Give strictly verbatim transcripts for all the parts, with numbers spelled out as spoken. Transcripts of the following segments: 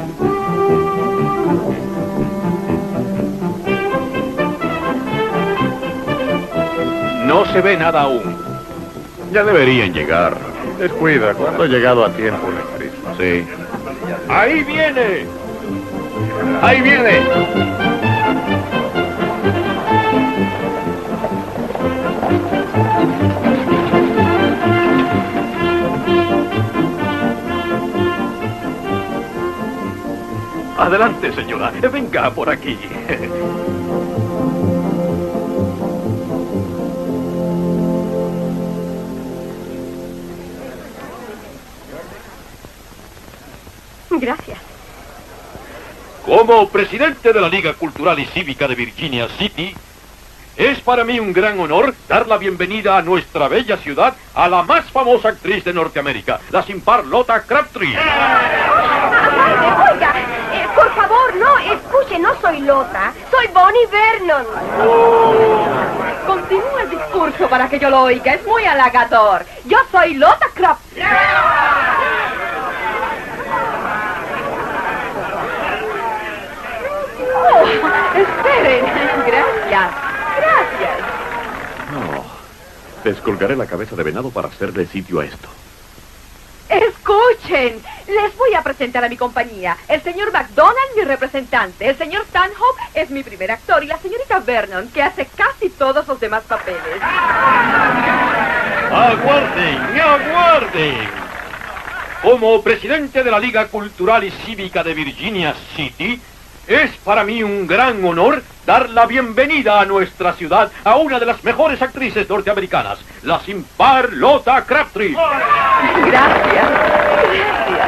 No se ve nada aún. Ya deberían llegar. Descuida, cuando he llegado a tiempo, Nectarismo. Sí. ¡Ahí viene! ¡Ahí viene! Adelante, señora. Venga por aquí. Gracias. Como presidente de la Liga Cultural y Cívica de Virginia City, es para mí un gran honor dar la bienvenida a nuestra bella ciudad a la más famosa actriz de Norteamérica, la sin par Lota Crabtree. Oiga, eh, por favor, no, escuche, no soy Lota, soy Bonnie Vernon. Oh. Continúa el discurso para que yo lo oiga, es muy halagador. Yo soy Lota Crabtree. Oh, esperen, gracias, gracias. No. Descolgaré la cabeza de venado para hacerle sitio a esto. Escuchen, les voy a presentar a mi compañía. El señor McDonald, mi representante. El señor Stanhope es mi primer actor. Y la señorita Vernon, que hace casi todos los demás papeles. ¡Aguarden, aguarden! Como presidente de la Liga Cultural y Cívica de Virginia City, es para mí un gran honor dar la bienvenida a nuestra ciudad a una de las mejores actrices norteamericanas, la sin par Lota Crabtree. Gracias, gracias.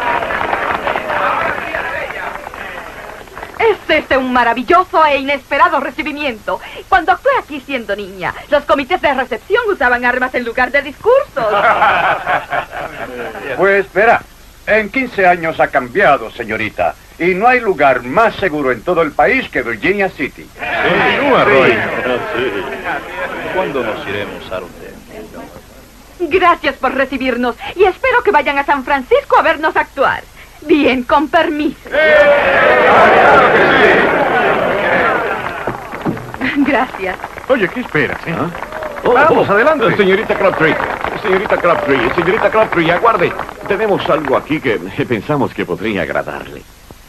Es este un maravilloso e inesperado recibimiento. Cuando actué aquí siendo niña, los comités de recepción usaban armas en lugar de discursos. Pues espera, en quince años ha cambiado, señorita. Y no hay lugar más seguro en todo el país que Virginia City. Continúa, Roy. Sí. ¿Cuándo nos iremos, Arthur? Gracias por recibirnos y espero que vayan a San Francisco a vernos actuar. Bien, con permiso. Gracias. Oye, ¿qué esperas, eh? ¿Ah? Oh, Vamos, oh, adelante. Señorita Crabtree, señorita Crabtree, señorita Crabtree, aguarde. Tenemos algo aquí que pensamos que podría agradarle.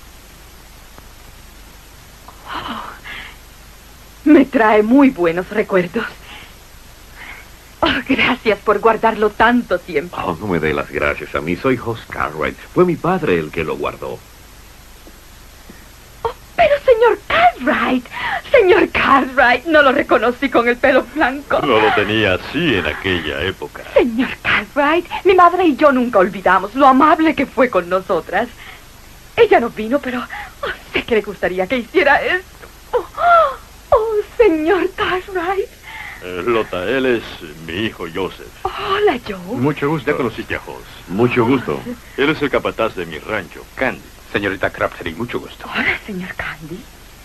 Me trae muy buenos recuerdos. Oh, gracias por guardarlo tanto tiempo. Oh, no me dé las gracias a mí. Soy Hoss Cartwright. Fue mi padre el que lo guardó. Oh, pero señor Cartwright, señor Cartwright, no lo reconocí con el pelo blanco. No lo tenía así en aquella época. Señor Cartwright, mi madre y yo nunca olvidamos lo amable que fue con nosotras. Ella no vino, pero oh, sé que le gustaría que hiciera esto. Oh, oh señor Cartwright. Eh, Lota, él es mi hijo Joseph. Hola, Joe. Mucho gusto. Ya conociste a Hoss. Mucho gusto. Él es el capataz de mi rancho, Candy. Señorita Crabtree, mucho gusto. Hola, señor Candy.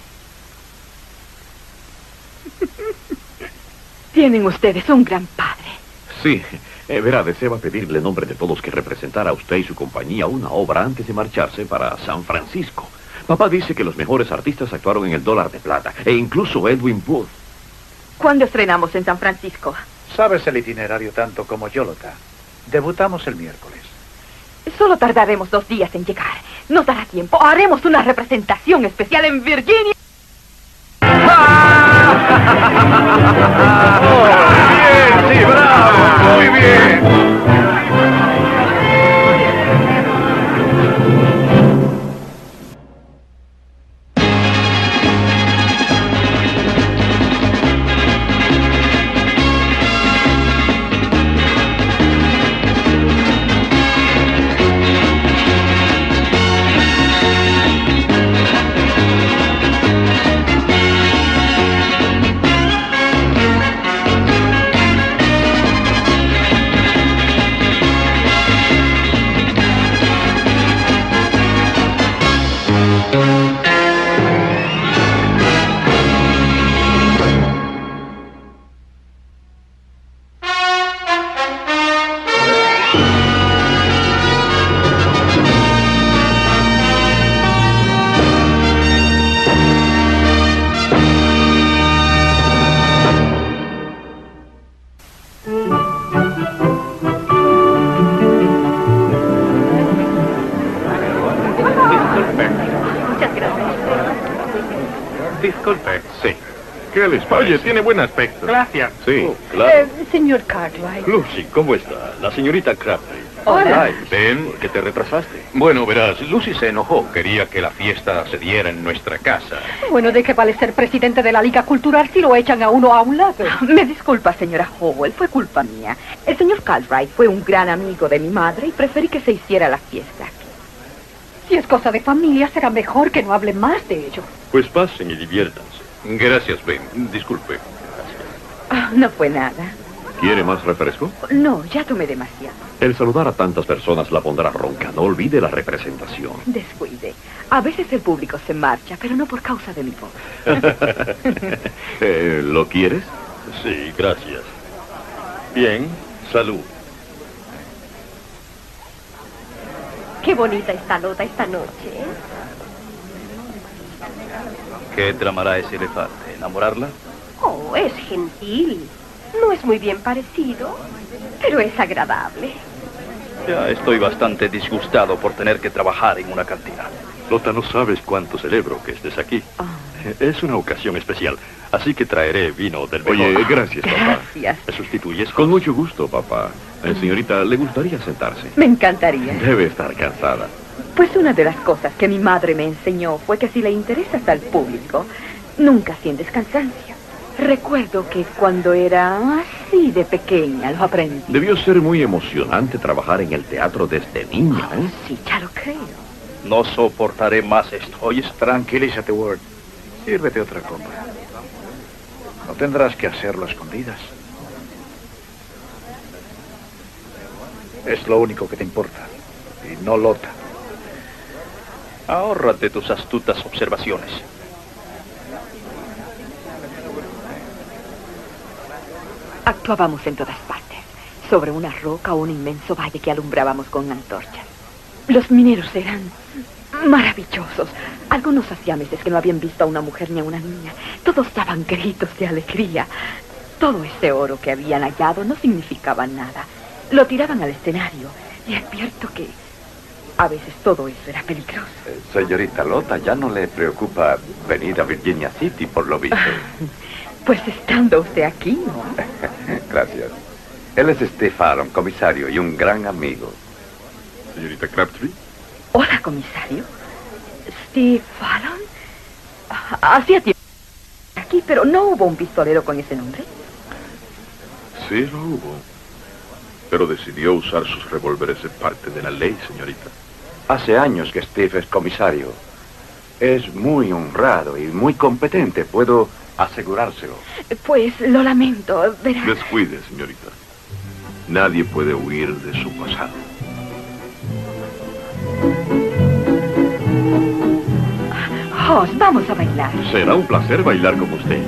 Tienen ustedes un gran padre. Sí, eh, verá, deseaba pedirle en nombre de todos que representara a usted y su compañía una obra antes de marcharse para San Francisco. Papá dice que los mejores artistas actuaron en el Dólar de Plata, e incluso Edwin Booth. ¿Cuándo estrenamos en San Francisco? Sabes el itinerario tanto como yo, Lota. Debutamos el miércoles. Solo tardaremos dos días en llegar. Nos dará tiempo. Haremos una representación especial en Virginia. Bien, sí, bravo, muy bien. Disculpe. Sí. ¿Qué les parece? Oye, tiene buen aspecto. Gracias. Sí, Eh, claro. señor Cartwright. Lucy, ¿cómo está? La señorita Crabtree. Hola. Ay, ven, que te retrasaste. Bueno, verás, Lucy se enojó. Quería que la fiesta se diera en nuestra casa. Bueno, ¿de qué vale ser presidente de la Liga Cultural si lo echan a uno a un lado? Me disculpa, señora Howell, fue culpa mía. El señor Cartwright fue un gran amigo de mi madre y preferí que se hiciera la fiesta aquí. Si es cosa de familia, será mejor que no hable más de ello. Pues pasen y diviértanse. Gracias, Ben. Disculpe. Ah, no fue nada. ¿Quiere más refresco? No, ya tomé demasiado. El saludar a tantas personas la pondrá ronca. No olvide la representación. Descuide. A veces el público se marcha, pero no por causa de mi voz. eh, ¿Lo quieres? Sí, gracias. Bien, salud. Qué bonita está Lota esta noche. ¿Qué tramará ese elefante? ¿Enamorarla? Oh, es gentil. No es muy bien parecido, pero es agradable. Ya estoy bastante disgustado por tener que trabajar en una cantina. Lota, no sabes cuánto celebro que estés aquí. Oh. Es una ocasión especial, así que traeré vino del mejor. Oye, gracias, papá. Gracias. ¿Me sustituyes? Con mucho gusto, papá. Eh, señorita, ¿le gustaría sentarse? Me encantaría. Debe estar cansada. Pues una de las cosas que mi madre me enseñó fue que si le interesas al público, nunca sientes cansancio. Recuerdo que cuando era así de pequeña lo aprendí. Debió ser muy emocionante trabajar en el teatro desde niña, ¿eh? Sí, ya lo creo. No soportaré más esto. ¿Oyes? Tranquilízate, Ward. Sírvete otra copa. No tendrás que hacerlo a escondidas. Es lo único que te importa. Y no Lota. Ahórrate tus astutas observaciones. Actuábamos en todas partes, sobre una roca o un inmenso valle que alumbrábamos con antorchas. Los mineros eran maravillosos. Algunos hacía meses que no habían visto a una mujer ni a una niña. Todos daban gritos de alegría. Todo ese oro que habían hallado no significaba nada. Lo tiraban al escenario y advierto que a veces todo eso era peligroso. Eh, señorita Lota, ya no le preocupa venir a Virginia City, por lo visto. Pues estando usted aquí, ¿no? Gracias. Él es Steve Fallon, comisario, y un gran amigo. Señorita Crabtree. Hola, comisario. Steve Fallon. Hacía tiempo aquí, pero no hubo un pistolero con ese nombre. Sí, lo hubo. Pero decidió usar sus revólveres en parte de la ley, señorita. Hace años que Steve es comisario. Es muy honrado y muy competente, puedo asegurárselo. Pues lo lamento, verá. Descuide, señorita. Nadie puede huir de su pasado. Hoss, vamos a bailar. Será un placer bailar con usted.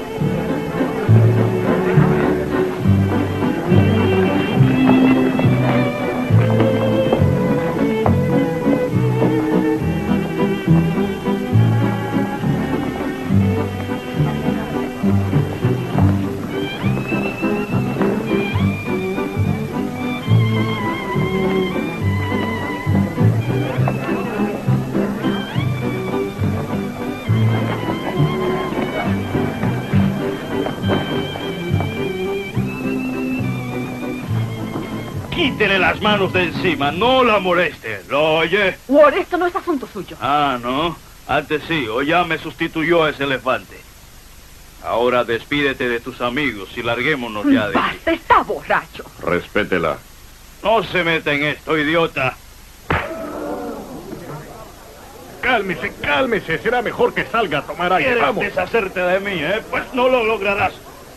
Quítele las manos de encima, no la moleste. ¿Lo oye? Ward, esto no es asunto suyo. Ah, ¿no? Antes sí, o ya me sustituyó ese elefante. Ahora despídete de tus amigos y larguémonos ya de aquí. Basta, está borracho. Respétela. No se meta en esto, idiota. Cálmese, cálmese. Será mejor que salga a tomar aire. ¿Quieres Vamos. deshacerte de mí, eh? Pues no lo lograrás.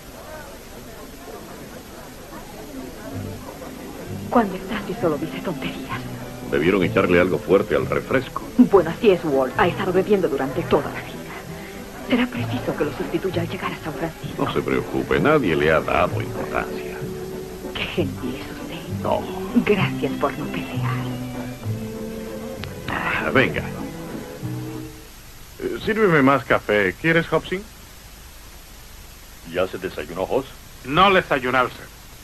Cuando está así solo dice tonterías. Debieron echarle algo fuerte al refresco. Bueno, así es, Walt. Ha estado bebiendo durante toda la vida. Será preciso que lo sustituya al llegar a San Francisco. No se preocupe, nadie le ha dado importancia. Qué gentil es usted. No. Gracias por no pelear. Ah, venga. Eh, Sírveme más café. ¿Quieres, Hobson? ¿Ya se desayunó, Hoss? No desayunarse.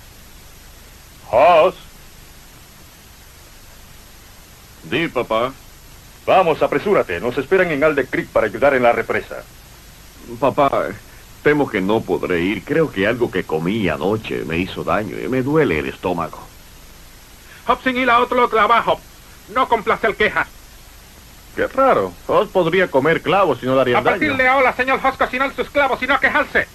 Hoss. Di, papá. Vamos, apresúrate. Nos esperan en Alder Creek para ayudar en la represa. Papá, temo que no podré ir. Creo que algo que comí anoche me hizo daño y me duele el estómago. Hobson y la otro lo trabajo. No complace el queja. Qué raro. Os podría comer clavos y no darían A partir daño. de ahora, señor Hoss, cocinar sus clavos y no quejarse.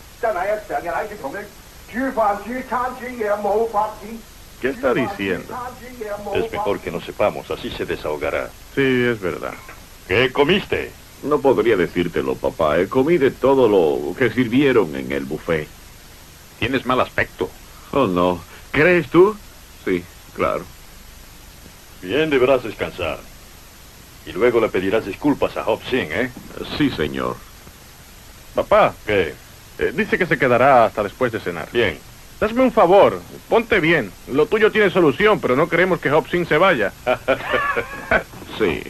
¿Qué está diciendo? Es mejor que no sepamos, así se desahogará. Sí, es verdad. ¿Qué comiste? No podría decírtelo, papá. Eh, Comí de todo lo que sirvieron en el buffet. Tienes mal aspecto. Oh, no. ¿Crees tú? Sí, claro. Bien, deberás descansar. Y luego le pedirás disculpas a Hobson, ¿eh? Sí, señor. Papá, ¿Qué? eh, dice que se quedará hasta después de cenar. Bien. Hazme un favor, ponte bien. Lo tuyo tiene solución, pero no queremos que Hobson se vaya. Sí.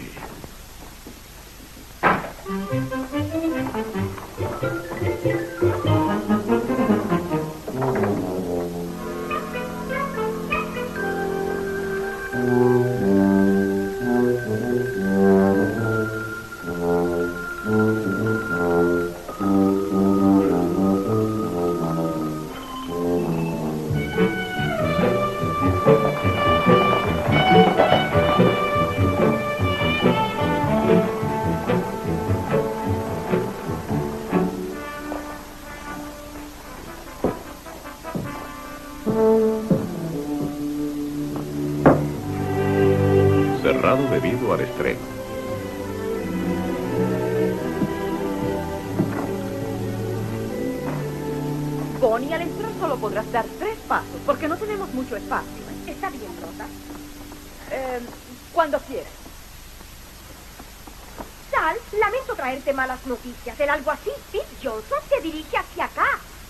Cerrado debido al estreno. Bonnie, al entrar solo podrás dar tres pasos, porque no tenemos mucho espacio. ¿eh? Está bien, Rota. Eh, cuando quieras. Sal, lamento traerte malas noticias. El alguacil Pete Johnson se dirige hacia acá.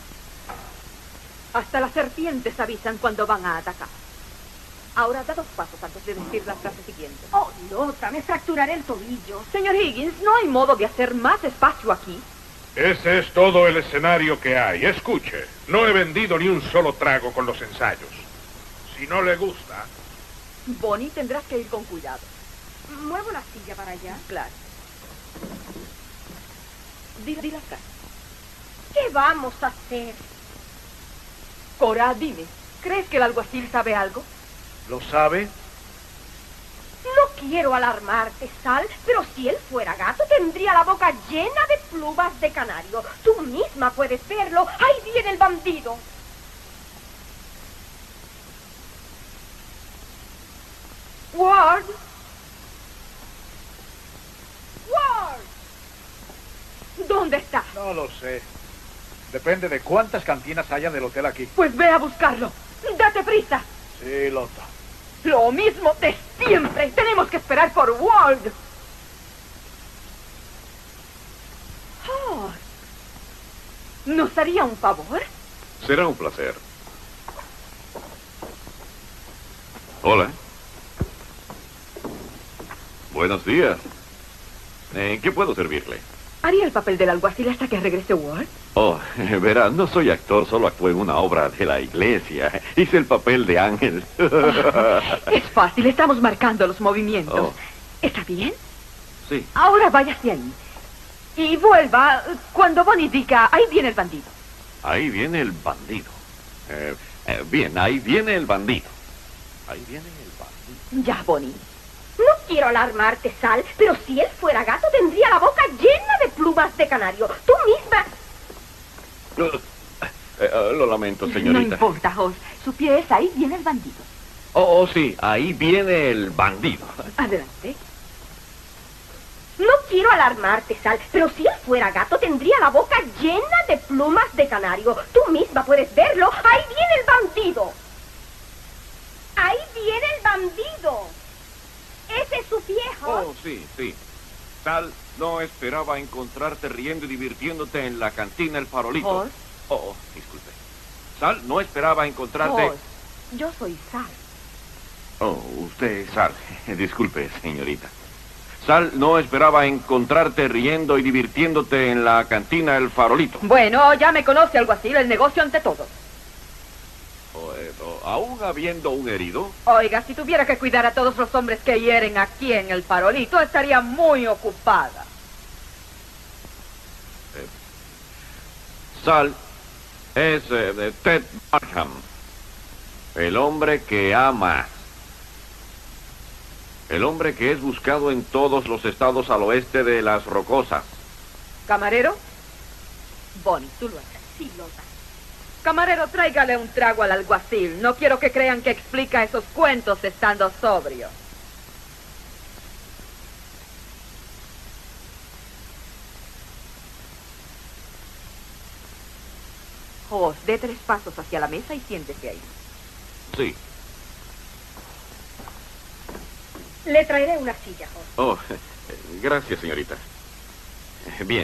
Hasta las serpientes avisan cuando van a atacar. Ahora da dos pasos antes de decir la frase siguiente. Oh, Lota, me fracturaré el tobillo. Señor Higgins, ¿no hay modo de hacer más espacio aquí? Ese es todo el escenario que hay. Escuche, no he vendido ni un solo trago con los ensayos. Si no le gusta... Bonnie, tendrás que ir con cuidado. ¿Muevo la silla para allá? Claro. Di, di la frase. ¿Qué vamos a hacer? Cora, dime, ¿crees que el alguacil sabe algo? ¿Lo sabe? No quiero alarmarte, Sal, pero si él fuera gato tendría la boca llena de plumas de canario. Tú misma puedes verlo. ¡Ahí viene el bandido! Ward. ¡Ward! ¿Dónde está? No lo sé. Depende de cuántas cantinas hayan del hotel aquí. Pues ve a buscarlo. ¡Date prisa! Sí, Lota. Lo mismo de siempre. Tenemos que esperar por Ward. Oh. ¿Nos haría un favor? Será un placer. Hola. Buenos días. ¿En qué puedo servirle? Haría el papel del alguacil hasta que regrese Ward. Oh, verá, no soy actor, solo actué en una obra de la iglesia. Hice el papel de ángel. Es fácil, estamos marcando los movimientos. Oh. ¿Está bien? Sí. Ahora vaya hacia ahí. Y vuelva cuando Bonnie diga, ahí viene el bandido. Ahí viene el bandido. Eh, eh, bien, ahí viene el bandido. Ahí viene el bandido. Ya, Bonnie. No quiero alarmarte, Sal, pero si él fuera gato tendría la boca llena de plumas de canario. Tú misma... Uh, eh, uh, lo lamento, No señorita. importa, Hoss. Su pie es ahí viene el bandido. Oh, oh, sí, ahí viene el bandido. Adelante. No quiero alarmarte, Sal, pero si él fuera gato tendría la boca llena de plumas de canario. Tú misma puedes verlo. Ahí viene el bandido. Ahí viene el bandido. Ese es su viejo. Oh, sí, sí. Tal, no esperaba encontrarte riendo y divirtiéndote en la cantina El Farolito. Hoss. Oh, oh, disculpe. Sal, no esperaba encontrarte... Hoss, yo soy Sal. Oh, usted, Sal. Disculpe, señorita. Sal, no esperaba encontrarte riendo y divirtiéndote en la cantina El Farolito. Bueno, ya me conoce, alguacil, el negocio ante todo. Oh, eh, oh, ¿aún habiendo un herido? Oiga, si tuviera que cuidar a todos los hombres que hieren aquí en el Farolito, estaría muy ocupada. Sal es eh, de Ted Markham, el hombre que ama. El hombre que es buscado en todos los estados al oeste de las Rocosas. ¿Camarero? Bonnie, tú lo haces. Sí, lo da. Camarero, tráigale un trago al alguacil. No quiero que crean que explica esos cuentos estando sobrio. Jos, dé tres pasos hacia la mesa y siéntese ahí. Sí. Le traeré una silla, Jos. Oh, gracias, señorita. Bien.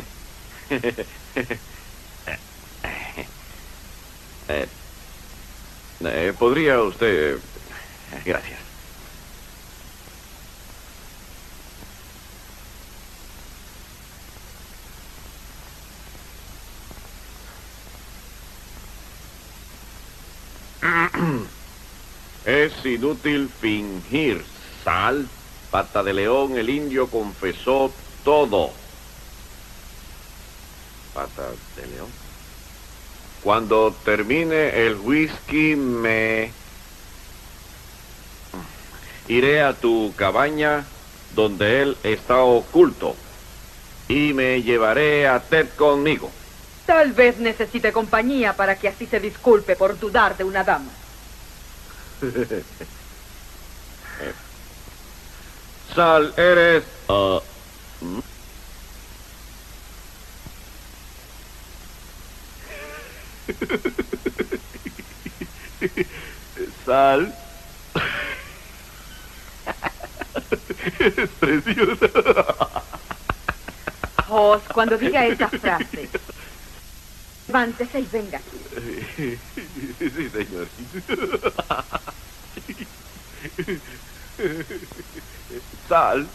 Eh, eh, ¿Podría usted...? Gracias. Es inútil fingir, Sal. Pata de León, el indio confesó todo. Pata de León. Cuando termine el whisky me... iré a tu cabaña donde él está oculto y me llevaré a Ted conmigo. Tal vez necesite compañía para que así se disculpe por dudar de una dama. Sal, eres... Uh, ¿hmm? Sal. Es preciosa. Jos, cuando diga esa frase, levántese y venga aquí. Sí, señorita. Sal.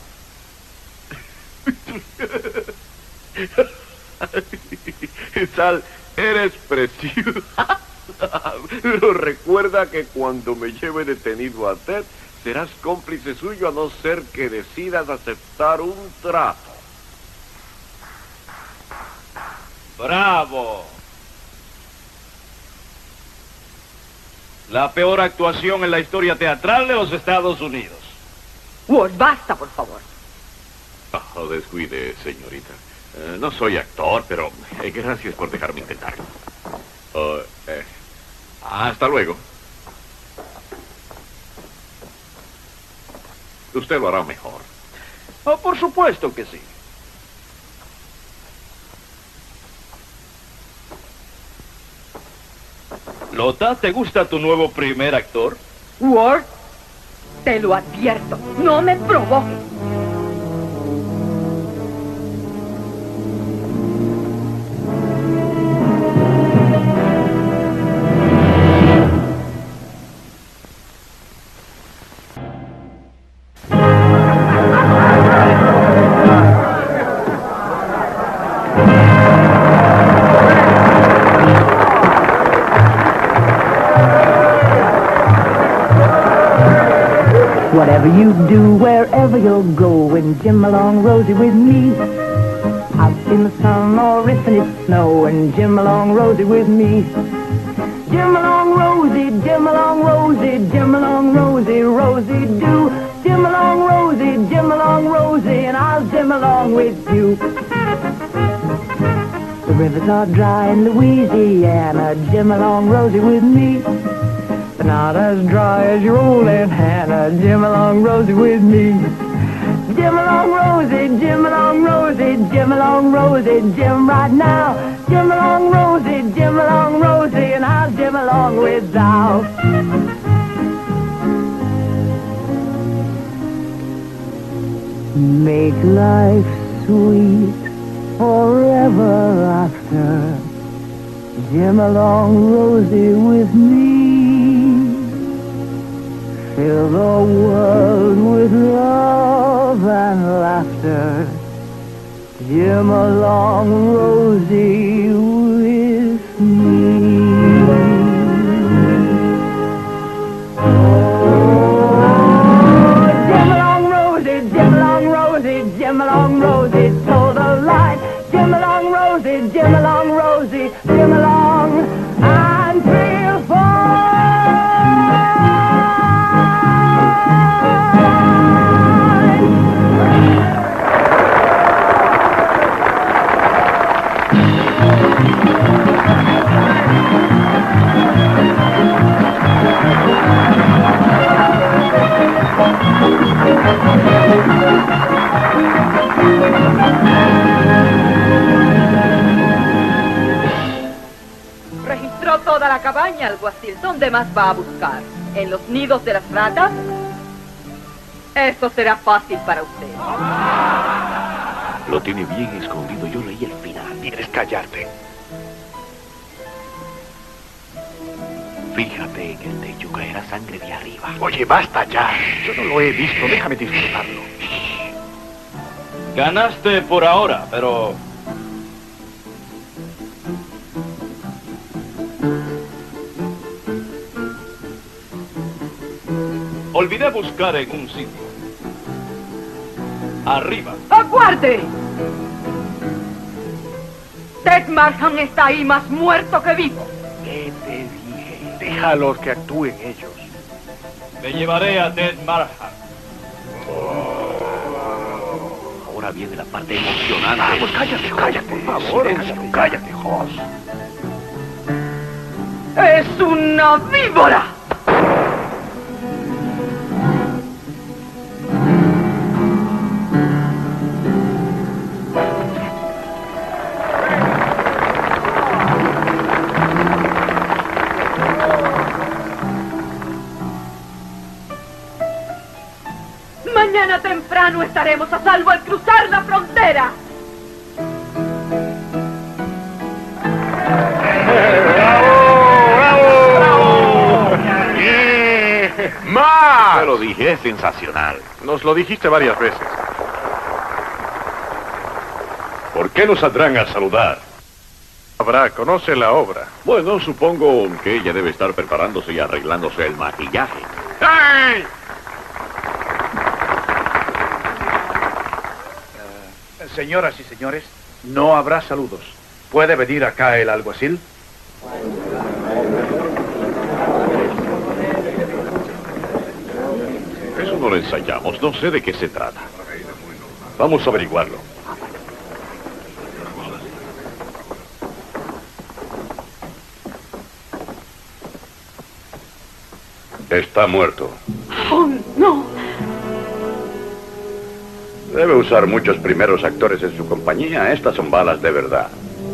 Sal, eres preciosa. Pero recuerda que cuando me lleve detenido a Ted, serás cómplice suyo a no ser que decidas aceptar un trato. ¡Bravo! La peor actuación en la historia teatral de los Estados Unidos. Ward, basta, por favor. Oh, descuide, señorita. Eh, no soy actor, pero eh, gracias por dejarme intentarlo. Oh, eh, hasta luego. Usted lo hará mejor. Oh, por supuesto que sí. Lota, ¿te gusta tu nuevo primer actor? Ward, te lo advierto, no me provoques. Whatever you do, wherever you're going, Jim along Rosie with me. Out in the sun or if it's snowing, Jim along Rosie with me. Jim along Rosie, Jim along Rosie, Jim along Rosie, Rosie do. Jim along Rosie, Jim along Rosie, and I'll Jim along with you. The rivers are dry in Louisiana, Jim along Rosie with me. But not as dry as your old Aunt Hannah, Jim along Rosie with me. Jim along Rosie, Jim along Rosie, Jim along Rosie, Jim right now. Jim along Rosie, Jim along Rosie, and I'll Jim along with thou. Make life sweet forever after, Jim along Rosie with me. Fill the world with love and laughter, Jim along Rosie with me. Oh, Jim along Rosie, Jim along Rosie, Jim along Rosie, told a lie. Jim along Rosie, Jim along Rosie, Jim along Registró toda la cabaña, alguacil. ¿Dónde más va a buscar? ¿En los nidos de las ratas? Eso será fácil para usted. Lo tiene bien escondido. Yo leí el final. ¿Quieres callarte? Fíjate, en el techo caerá sangre de arriba. Oye, basta ya. Yo no lo he visto. Déjame disfrutarlo. Ganaste por ahora, pero... olvidé buscar en un sitio. Arriba. ¡Aguarde! Ted Markham está ahí más muerto que vivo. ¿Qué te dije? Déjalos que actúen ellos. Me llevaré a Ted Markham. Ahora viene la parte emocionante. Vamos, cállate, cállate, por favor. Silencio, Cállate, Hoss. ¡Es una víbora! Mañana temprano estaremos a salvo al cruzar la frontera. ¡Más! Te lo dije, es sensacional. Nos lo dijiste varias veces. ¿Por qué no saldrán a saludar? Habrá, conoce la obra. Bueno, supongo que ella debe estar preparándose y arreglándose el maquillaje. ¡Ay! Señoras y señores, no habrá saludos. ¿Puede venir acá el alguacil? Eso no lo ensayamos. No sé de qué se trata. Vamos a averiguarlo. Está muerto. ¡Oh, no! Debe usar muchos primeros actores en su compañía. Estas son balas de verdad.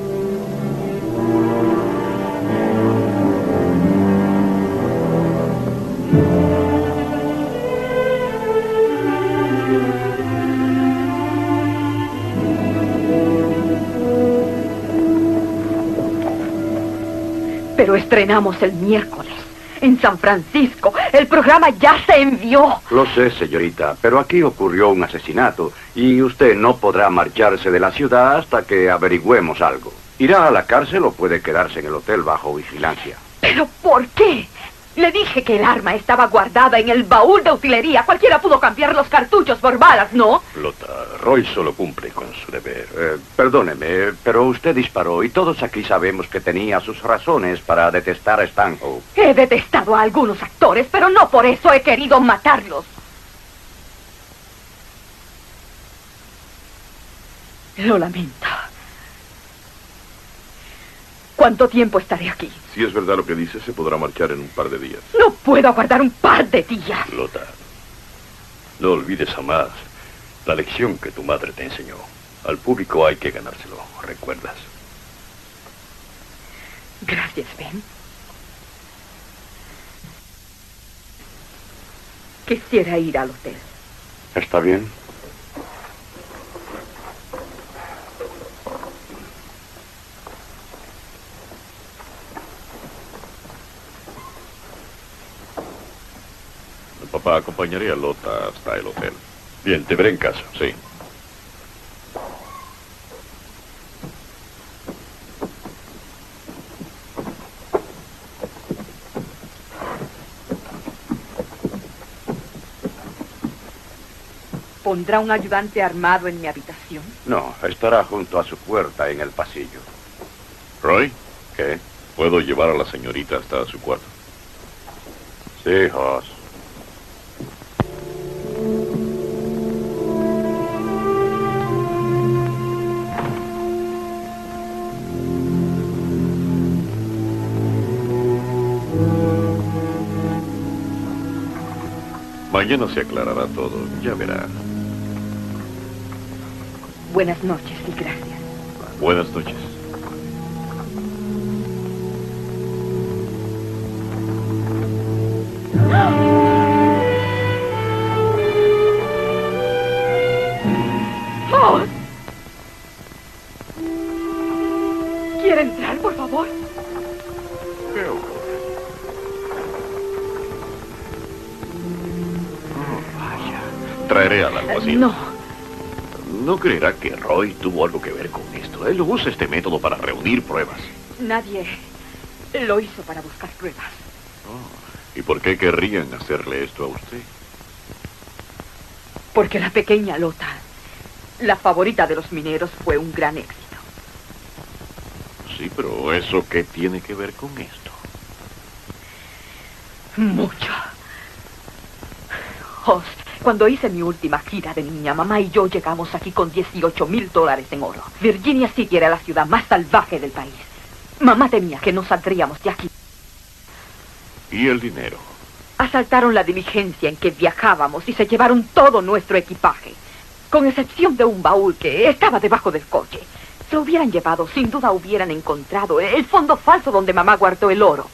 Pero estrenamos el miércoles en San Francisco. El programa ya se envió. Lo sé, señorita, pero aquí ocurrió un asesinato y usted no podrá marcharse de la ciudad hasta que averigüemos algo. Irá a la cárcel o puede quedarse en el hotel bajo vigilancia. ¿Pero por qué? Le dije que el arma estaba guardada en el baúl de utilería. Cualquiera pudo cambiar los cartuchos por balas, ¿no? Lota, Roy solo cumple con su deber. Eh, perdóneme, pero usted disparó y todos aquí sabemos que tenía sus razones para detestar a Stanhope. He detestado a algunos actores, pero no por eso he querido matarlos. Lo lamento. ¿Cuánto tiempo estaré aquí? Si es verdad lo que dice, se podrá marchar en un par de días. No puedo aguardar un par de días. Lota, no olvides jamás la lección que tu madre te enseñó. Al público hay que ganárselo, ¿recuerdas? Gracias, Ben. Quisiera ir al hotel. ¿Está bien? Papá, acompañaré a Lota hasta el hotel. Bien, te veré en casa. Sí. ¿Pondrá un ayudante armado en mi habitación? No, estará junto a su puerta en el pasillo. Roy, ¿Qué? ¿puedo llevar a la señorita hasta su cuarto? Sí, Hoss. Mañana se aclarará todo, ya verá. Buenas noches y gracias. Buenas noches. ¡Oh! ¿Quiere entrar, por favor? ¿Qué ocurre? Oh, vaya. Traeré al alguacil. No. No creerá que Roy tuvo algo que ver con esto. Él usa este método para reunir pruebas. Nadie lo hizo para buscar pruebas. Oh, ¿y por qué querrían hacerle esto a usted? Porque la pequeña Lota, la favorita de los mineros, fue un gran éxito. Sí, pero ¿eso qué tiene que ver con esto? Mucho. Host, cuando hice mi última gira de niña, mamá y yo llegamos aquí con dieciocho mil dólares en oro. Virginia City era la ciudad más salvaje del país. Mamá temía que no saldríamos de aquí. ¿Y el dinero? Asaltaron la diligencia en que viajábamos y se llevaron todo nuestro equipaje, con excepción de un baúl que estaba debajo del coche. Se lo hubieran llevado, sin duda hubieran encontrado el fondo falso donde mamá guardó el oro.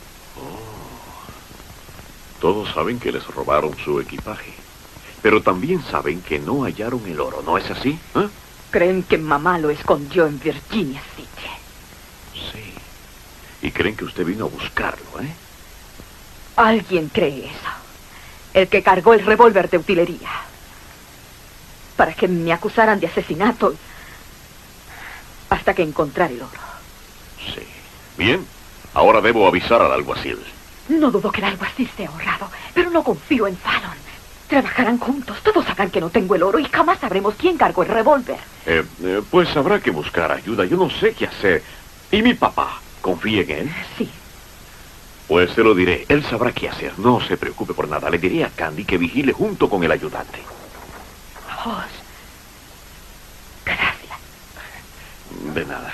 Todos saben que les robaron su equipaje, pero también saben que no hallaron el oro, ¿no es así? ¿Eh? Creen que mamá lo escondió en Virginia City. Sí. Y creen que usted vino a buscarlo, ¿eh? Alguien cree eso. El que cargó el revólver de utilería. Para que me acusaran de asesinato hasta que encontrara el oro. Sí. Bien. Ahora debo avisar al alguacil. No dudo que el alguacil esté ahorrado, pero no confío en Fallon. Trabajarán juntos. Todos sabrán que no tengo el oro y jamás sabremos quién cargó el revólver. Eh, eh, pues habrá que buscar ayuda. Yo no sé qué hacer. ¿Y mi papá? ¿Confía en él? Sí. Pues se lo diré. Él sabrá qué hacer. No se preocupe por nada. Le diré a Candy que vigile junto con el ayudante. Oh, gracias. De nada.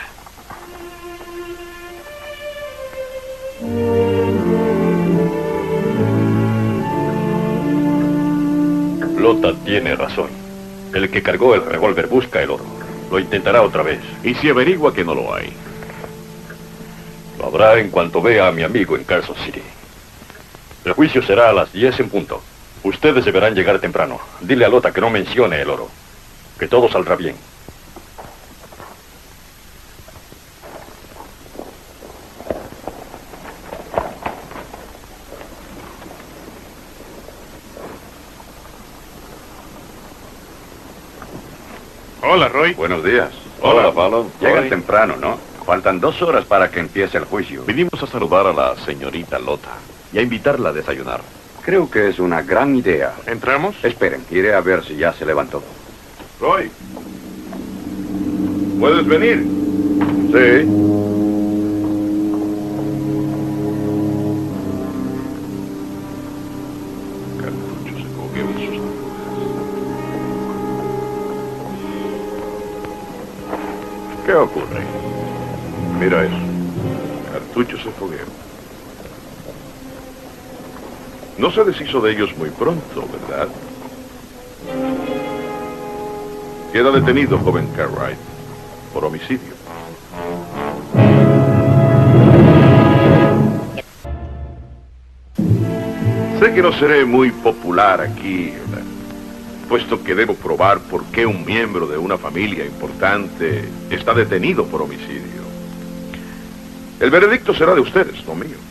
Lota tiene razón. El que cargó el revólver busca el oro. Lo intentará otra vez. ¿Y si averigua que no lo hay? Lo habrá en cuanto vea a mi amigo en Carson City. El juicio será a las diez en punto. Ustedes deberán llegar temprano. Dile a Lota que no mencione el oro. Que todo saldrá bien. Hola, Roy. Buenos días. Hola, Fallon. Llegan Roy. temprano, ¿no? Faltan dos horas para que empiece el juicio. Vinimos a saludar a la señorita Lota y a invitarla a desayunar. Creo que es una gran idea. ¿Entramos? Esperen, iré a ver si ya se levantó. Roy. ¿Puedes venir? Sí. Cartucho se cogió en sus agujas. ¿Qué ocurre? Mira eso. Cartucho se fogueó. No se deshizo de ellos muy pronto, ¿verdad? Queda detenido, joven Cartwright, por homicidio. Sé que no seré muy popular aquí, puesto que debo probar por qué un miembro de una familia importante está detenido por homicidio. El veredicto será de ustedes, no mío.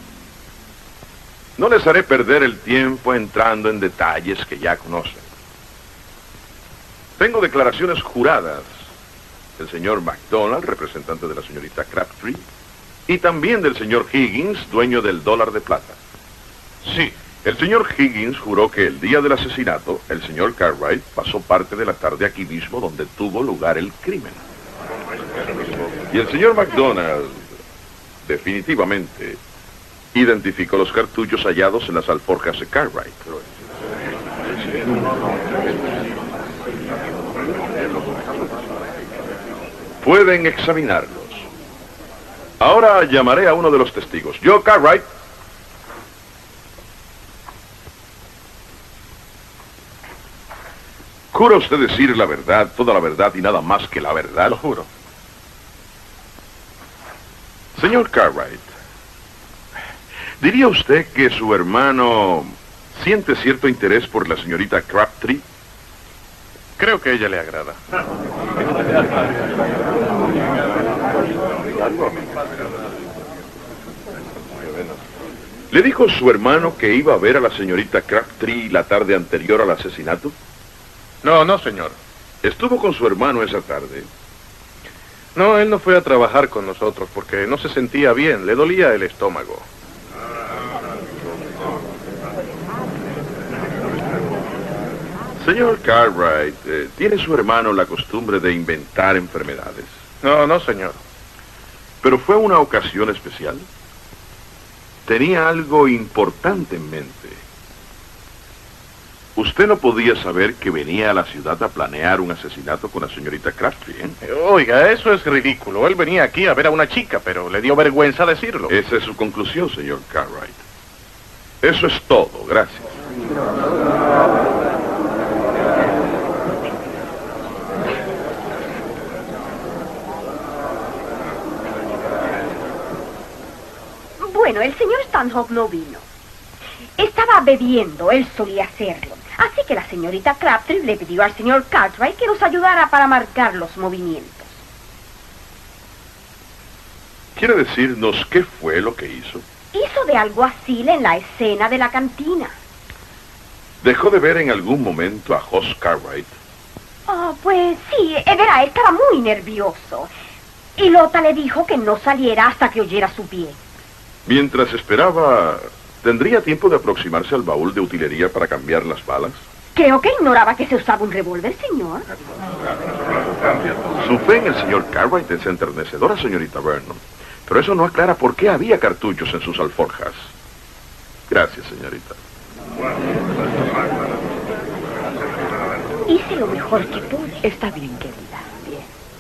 No les haré perder el tiempo entrando en detalles que ya conocen. Tengo declaraciones juradas del señor McDonald, representante de la señorita Crabtree, y también del señor Higgins, dueño del dólar de plata. Sí, el señor Higgins juró que el día del asesinato, el señor Cartwright pasó parte de la tarde aquí mismo donde tuvo lugar el crimen. Y el señor McDonald, definitivamente, identificó los cartuchos hallados en las alforjas de Cartwright. Pueden examinarlos. Ahora llamaré a uno de los testigos. Yo, Cartwright. ¿Jura usted decir la verdad, toda la verdad y nada más que la verdad? Lo juro. Señor Cartwright, ¿diría usted que su hermano siente cierto interés por la señorita Crabtree? Creo que a ella le agrada. ¿Le dijo su hermano que iba a ver a la señorita Crabtree la tarde anterior al asesinato? No, no, señor. ¿Estuvo con su hermano esa tarde? No, él no fue a trabajar con nosotros porque no se sentía bien, le dolía el estómago. Señor Cartwright, eh, ¿tiene su hermano la costumbre de inventar enfermedades? No, no, señor. ¿Pero fue una ocasión especial? Tenía algo importante en mente. Usted no podía saber que venía a la ciudad a planear un asesinato con la señorita Crabtree, ¿eh? Oiga, eso es ridículo. Él venía aquí a ver a una chica, pero le dio vergüenza decirlo. Esa es su conclusión, señor Cartwright. Eso es todo. Gracias. Bueno, el señor Stanhope no vino. Estaba bebiendo, él solía hacerlo. Así que la señorita Crabtree le pidió al señor Cartwright que nos ayudara para marcar los movimientos. ¿Quiere decirnos qué fue lo que hizo? Hizo de alguacil en la escena de la cantina. ¿Dejó de ver en algún momento a Hoss Cartwright? Oh, pues sí, eh, verá, estaba muy nervioso. Y Lota le dijo que no saliera hasta que oyera su pie. Mientras esperaba, ¿tendría tiempo de aproximarse al baúl de utilería para cambiar las balas? Creo que ignoraba que se usaba un revólver, señor. Su fe en el señor Cartwright es enternecedora, señorita Vernon. Pero eso no aclara por qué había cartuchos en sus alforjas. Gracias, señorita. Hice lo mejor que pude. Está bien, querida. Bien.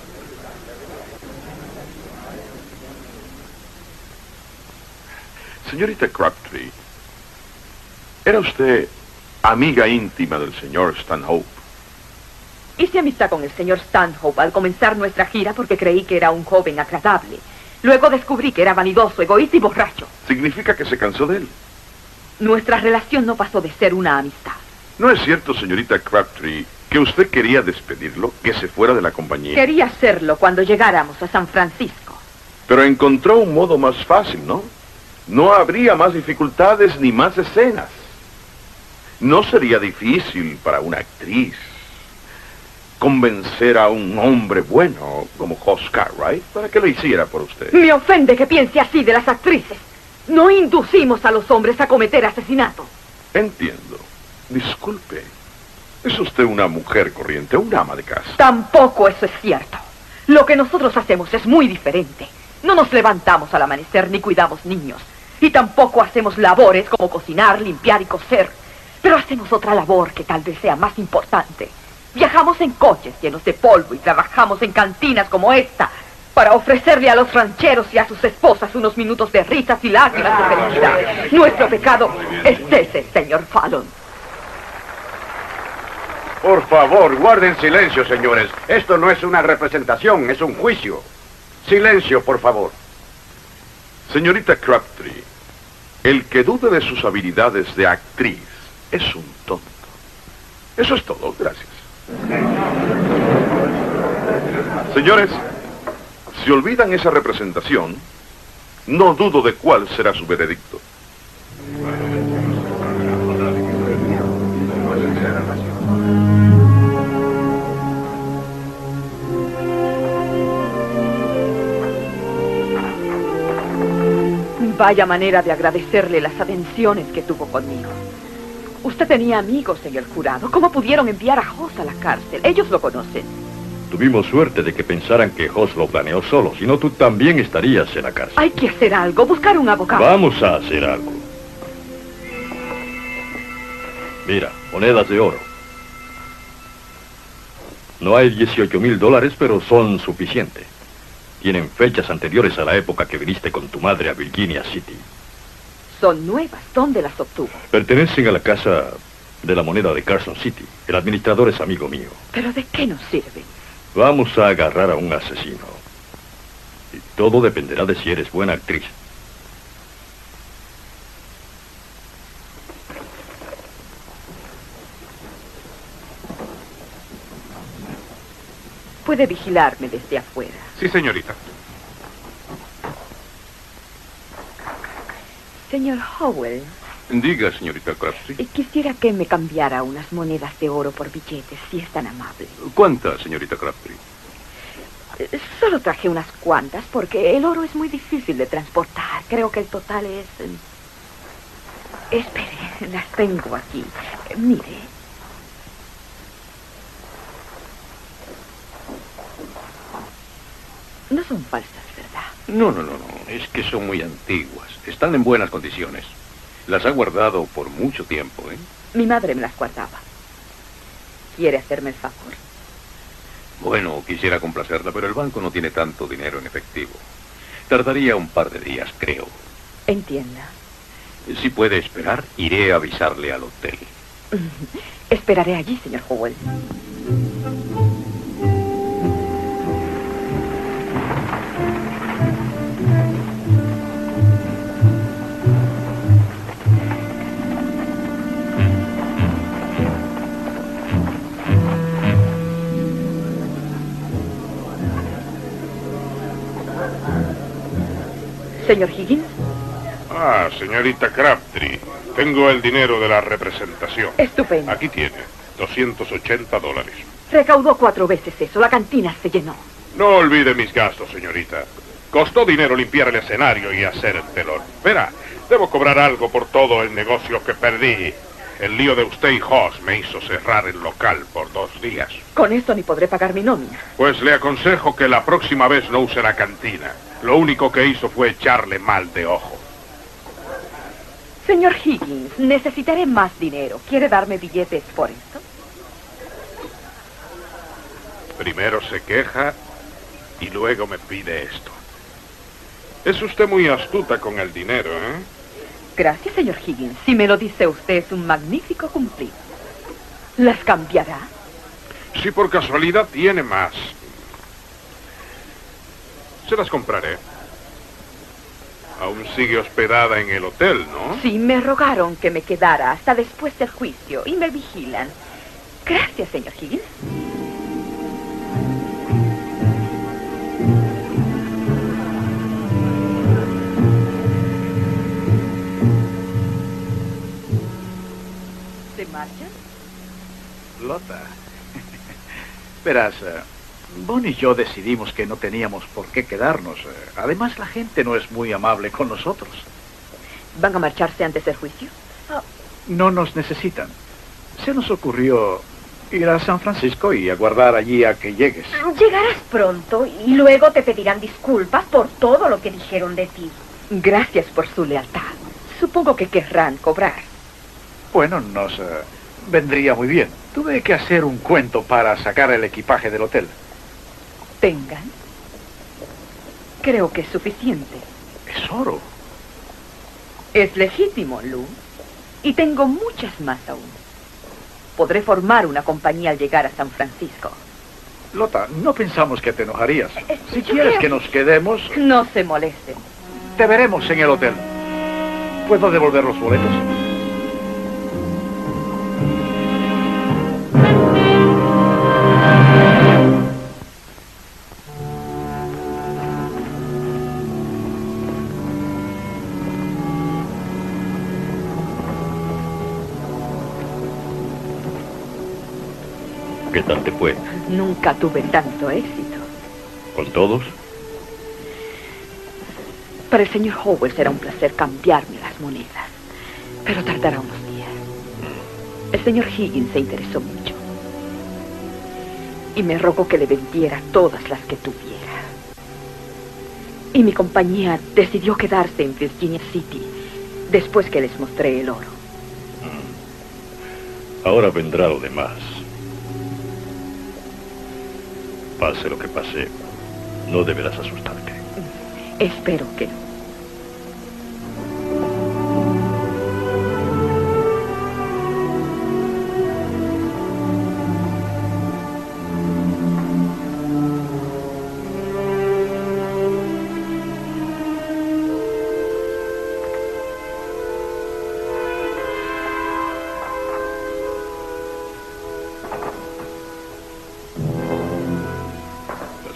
Señorita Crabtree, ¿era usted amiga íntima del señor Stanhope? Hice amistad con el señor Stanhope al comenzar nuestra gira porque creí que era un joven agradable. Luego descubrí que era vanidoso, egoísta y borracho. ¿Significa que se cansó de él? Nuestra relación no pasó de ser una amistad. ¿No es cierto, señorita Crabtree, que usted quería despedirlo, que se fuera de la compañía? Quería hacerlo cuando llegáramos a San Francisco. Pero encontró un modo más fácil, ¿no? No habría más dificultades ni más escenas. No sería difícil para una actriz convencer a un hombre bueno como Hoss Cartwright para que lo hiciera por usted. Me ofende que piense así de las actrices. No inducimos a los hombres a cometer asesinato. Entiendo. Disculpe. Es usted una mujer corriente, una ama de casa. Tampoco eso es cierto. Lo que nosotros hacemos es muy diferente. No nos levantamos al amanecer ni cuidamos niños. Y tampoco hacemos labores como cocinar, limpiar y coser. Pero hacemos otra labor que tal vez sea más importante. Viajamos en coches llenos de polvo y trabajamos en cantinas como esta para ofrecerle a los rancheros y a sus esposas unos minutos de risas y lágrimas de felicidad. Nuestro pecado es ese, señor Fallon. Por favor, guarden silencio, señores. Esto no es una representación, es un juicio. Silencio, por favor. Señorita Crabtree, el que dude de sus habilidades de actriz es un tonto. Eso es todo, gracias. Señores, si olvidan esa representación, no dudo de cuál será su veredicto. Vaya manera de agradecerle las atenciones que tuvo conmigo. Usted tenía amigos en el jurado. ¿Cómo pudieron enviar a Hoss a la cárcel? Ellos lo conocen. Tuvimos suerte de que pensaran que Hoss lo planeó solo. Si no, tú también estarías en la cárcel. Hay que hacer algo, buscar un abogado. Vamos a hacer algo. Mira, monedas de oro. No hay dieciocho mil dólares, pero son suficientes. Tienen fechas anteriores a la época que viniste con tu madre a Virginia City. Son nuevas. ¿Dónde las obtuvo? Pertenecen a la casa de la moneda de Carson City. El administrador es amigo mío. ¿Pero de qué nos sirve? Vamos a agarrar a un asesino. Y todo dependerá de si eres buena actriz. Puede vigilarme desde afuera. Sí, señorita. Señor Howell, Diga, señorita Crabtree. eh, quisiera que me cambiara unas monedas de oro por billetes, si es tan amable. ¿Cuántas, señorita Crabtree? Eh, Solo traje unas cuantas porque el oro es muy difícil de transportar. Creo que el total es... eh, Espere, las tengo aquí. Eh, Mire. No son falsas, ¿verdad? No, no, no, no. Es que son muy antiguas. Están en buenas condiciones. Las ha guardado por mucho tiempo, ¿eh? Mi madre me las guardaba. ¿Quiere hacerme el favor? Bueno, quisiera complacerla, pero el banco no tiene tanto dinero en efectivo. Tardaría un par de días, creo. Entienda. Si puede esperar, iré a avisarle al hotel. Esperaré allí, señor Howell. Señor Higgins. Ah, señorita Crabtree. Tengo el dinero de la representación. Estupendo. Aquí tiene. doscientos ochenta dólares. Recaudó cuatro veces eso. La cantina se llenó. No olvide mis gastos, señorita. Costó dinero limpiar el escenario y hacer el telón. Verá, debo cobrar algo por todo el negocio que perdí. El lío de usted y Hoss me hizo cerrar el local por dos días. Con esto ni podré pagar mi nómina. Pues le aconsejo que la próxima vez no use la cantina. Lo único que hizo fue echarle mal de ojo. Señor Higgins, necesitaré más dinero. ¿Quiere darme billetes por esto? Primero se queja y luego me pide esto. Es usted muy astuta con el dinero, ¿eh? Gracias, señor Higgins. Si me lo dice usted, es un magnífico cumplido. ¿Las cambiará? Si por casualidad tiene más, se las compraré. Aún sigue hospedada en el hotel, ¿no? Sí, me rogaron que me quedara hasta después del juicio y me vigilan. Gracias, señor Higgins. ¿Se marchan? Lota. Verás, eh, Bonnie y yo decidimos que no teníamos por qué quedarnos. Eh, Además, la gente no es muy amable con nosotros. ¿Van a marcharse antes del juicio? Oh. No nos necesitan. Se nos ocurrió ir a San Francisco y aguardar allí a que llegues. Llegarás pronto y luego te pedirán disculpas por todo lo que dijeron de ti. Gracias por su lealtad. Supongo que querrán cobrar. Bueno, nos eh, vendría muy bien. Tuve que hacer un cuento para sacar el equipaje del hotel. Tengan. Creo que es suficiente. Es oro. Es legítimo, Lou. Y tengo muchas más aún. Podré formar una compañía al llegar a San Francisco. Lota, no pensamos que te enojarías. Eh, Si yo quieres creo- que nos quedemos, No se molesten. te veremos en el hotel. ¿Puedo devolver los boletos? ¿Qué tal te fue? Nunca tuve tanto éxito. ¿Con todos? Para el señor Howell será un placer cambiarme las monedas. Pero tardará unos días. El señor Higgins se interesó mucho. Y me rogó que le vendiera todas las que tuviera. Y mi compañía decidió quedarse en Virginia City después que les mostré el oro. Ahora vendrá lo demás. Pase lo que pase, no deberás asustarte. Espero que no.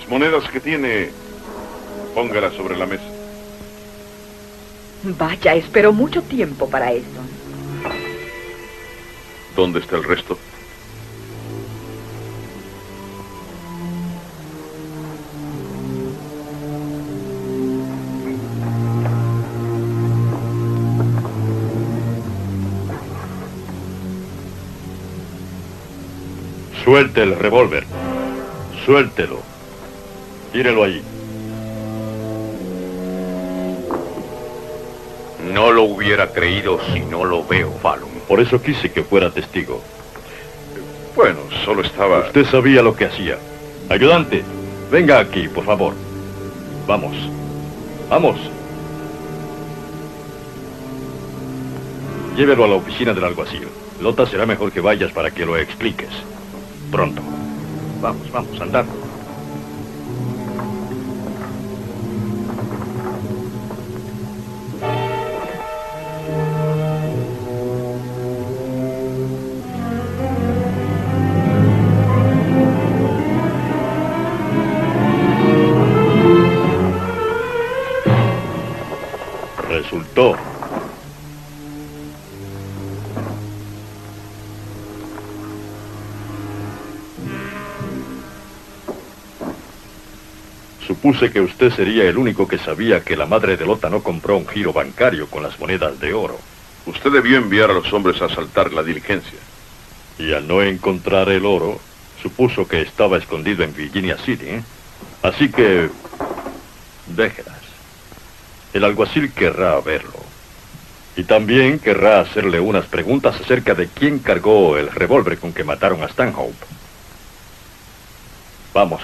monedas que tiene, póngalas sobre la mesa. Vaya, esperó mucho tiempo para esto. ¿Dónde está el resto? Suelte el revólver. Suéltelo. Tírelo allí. No lo hubiera creído si no lo veo, Fallon. Por eso quise que fuera testigo. Bueno, solo estaba... Usted sabía lo que hacía. Ayudante, venga aquí, por favor. Vamos. Vamos. Llévelo a la oficina del alguacil. Lota, será mejor que vayas para que lo expliques. Pronto. Vamos, vamos, andar. Resultó. Supuse que usted sería el único que sabía que la madre de Lota no compró un giro bancario con las monedas de oro. Usted debió enviar a los hombres a asaltar la diligencia. Y al no encontrar el oro, supuso que estaba escondido en Virginia City, ¿eh? Así que... déjelas. El alguacil querrá verlo. Y también querrá hacerle unas preguntas acerca de quién cargó el revólver con que mataron a Stanhope. Vamos.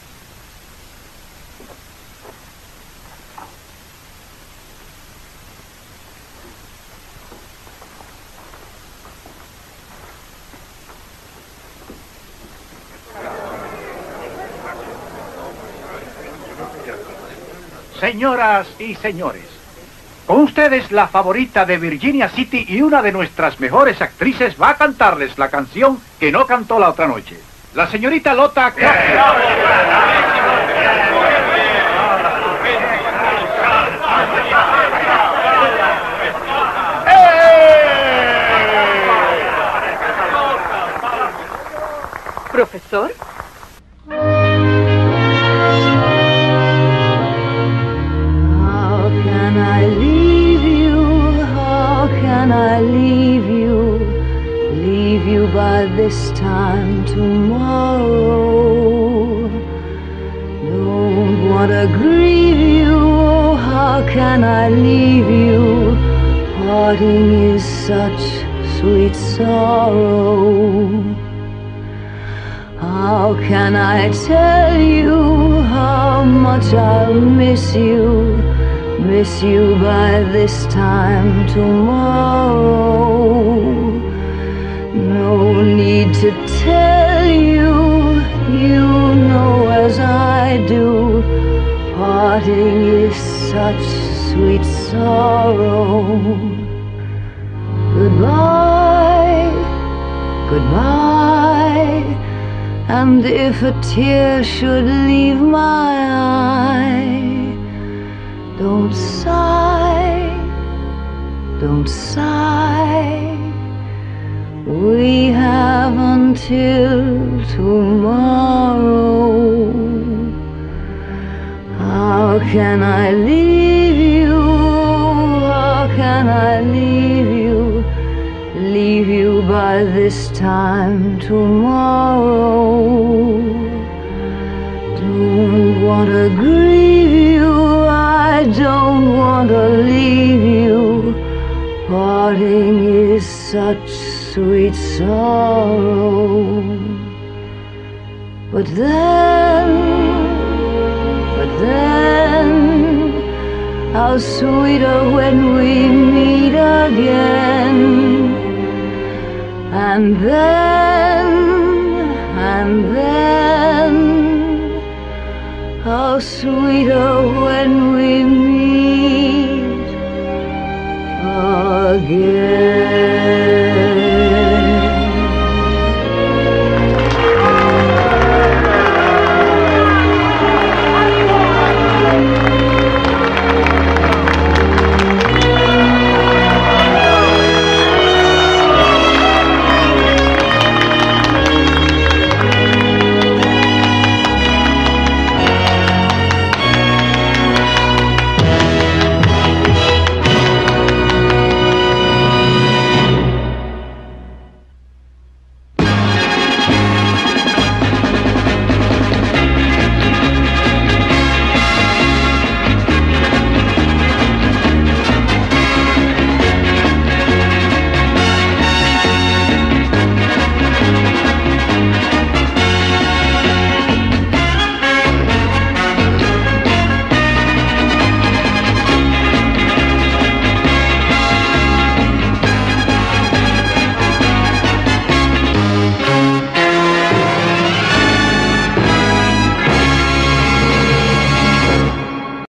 Señoras y señores, con ustedes la favorita de Virginia City y una de nuestras mejores actrices va a cantarles la canción que no cantó la otra noche. La señorita Lota Crafty. ¿Profesor? By this time tomorrow, don't want to grieve you, oh, how can I leave you, parting is such sweet sorrow, how can I tell you how much I'll miss you, miss you by this time tomorrow. No need to tell you, you know as I do, parting is such sweet sorrow. Goodbye, goodbye, and if a tear should leave my eye, don't sigh, don't sigh. We have until tomorrow. How can I leave you? How can I leave you? Leave you by this time tomorrow. Don't want to grieve you. I don't want to leave you. Parting is such sweet sorrow. But then, but then, how sweeter when we meet again. And then, and then, how sweeter when we meet again.